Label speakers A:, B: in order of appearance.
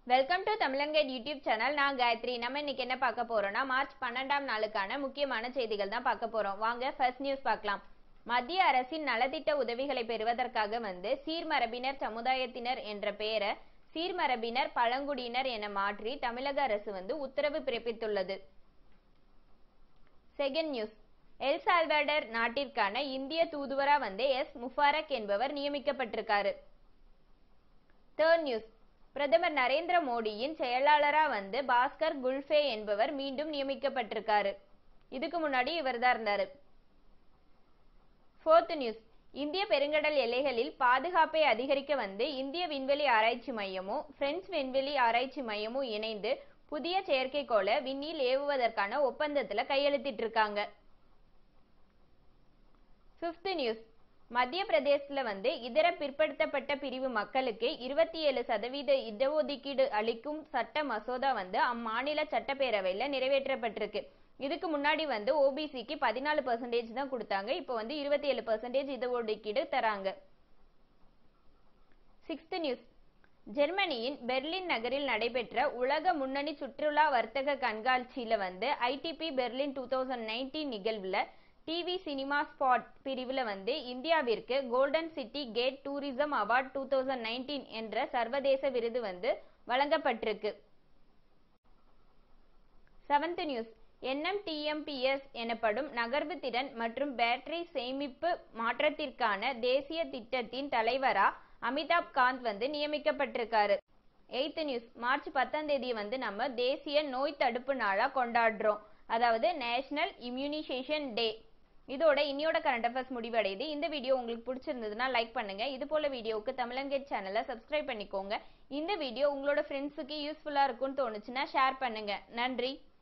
A: Welcome to தமிழன்கைட் YouTube channel. நான் காயத்ரி. நம்ம இன்னைக்கு என்ன பார்க்க போறோம்னா மார்ச் 12ஆம் நாளுக்கான முக்கியமான செய்திகள் தான் பார்க்க போறோம். வாங்க ஃபர்ஸ்ட் நியூஸ் பார்க்கலாம். மத்திய அரசின் நலத்திட்ட உதவிகளை பெறுவதற்காக சீர்மரபினர் சமுதாயத்தினர் என்ற பெயரை சீர்மரபினர் பழங்குடியினர் என மாற்றி தமிழக அரசு உத்தரவு பிறப்பித்துள்ளது. செகண்ட் நியூஸ், எல் சால்வடார் நாட்டிற்கான இந்திய தூதுவரா எஸ் முபாரக் என்பவர் நியமிக்கப்பட்டிருக்காரு. தேர்ட் நியூஸ், பிரதமர் நரேந்திர மோடியின் செயலாளரா பாஸ்கர் குல்ஃபே என்பவர் மீண்டும் நியமிக்கப்பட்டிருக்காரு. இதுக்கு முன்னாடி இவர் தான் இருந்தாரு. ஃபோர்த் நியூஸ், இந்திய பெருங்கடல் எல்லைகளில் பாதுகாப்பை அதிகரிக்க இந்திய விண்வெளி ஆராய்ச்சி மையமும் பிரெஞ்சு விண்வெளி ஆராய்ச்சி மையமும் இணைந்து புதிய செயற்கைக்கோளை விண்ணில் ஏவுவதற்கான ஒப்பந்தத்துல கையெழுத்திட்டு இருக்காங்க. ஃபிஃப்த் நியூஸ், மத்திய பிரதேசத்துல இதர பிற்படுத்தப்பட்ட பிரிவு மக்களுக்கு 27% இடஒதுக்கீடு அளிக்கும் சட்ட மசோதா அம்மாநில சட்டப்பேரவையில நிறைவேற்றப்பட்டிருக்கு. இதுக்கு முன்னாடி ஓபிசிக்கு 14% தான் கொடுத்தாங்க. இப்போ 27% இடஒதுக்கீடு தராங்க. சிக்ஸ்த் நியூஸ், ஜெர்மனியின் பெர்லின் நகரில் நடைபெற்ற உலக முன்னணி சுற்றுலா வர்த்தக கண்காட்சியில ஐடிபி பெர்லின் 2019 நிகழ்வுல டிவி சினிமா ஸ்பாட் பிரிவுல இந்தியாவிற்கு Golden City Gate tourism award 2019 என்ற சர்வதேச விருது வழங்கப்பட்டிருக்கு. செவன்த் நியூஸ், என்எம்டிஎம்பிஎஸ் எனப்படும் நகர்வு திறன் மற்றும் பேட்டரி சேமிப்பு மாற்றத்திற்கான தேசிய திட்டத்தின் தலைவரா அமிதாப் காந்த் நியமிக்கப்பட்டிருக்காரு. எய்த் நியூஸ், மார்ச் 10ஆம் தேதி நம்ம தேசிய நோய் தடுப்பு நாளா கொண்டாடுறோம். அதாவது நேஷனல் இம்யூனைசேஷன் டே. இதோட இன்னையோட கரண்ட் அஃபேர்ஸ் முடிவடையுது. இந்த வீடியோ உங்களுக்கு பிடிச்சிருந்ததுன்னா லைக் பண்ணுங்க. இது போல வீடியோவுக்கு தமிழன்கைட் சேனலை சப்ஸ்கிரைப் பண்ணிக்கோங்க. இந்த வீடியோ உங்களோட ஃப்ரெண்ட்ஸுக்கு யூஸ்ஃபுல்லா இருக்கும்னு தோணுச்சுன்னா ஷேர் பண்ணுங்க. நன்றி.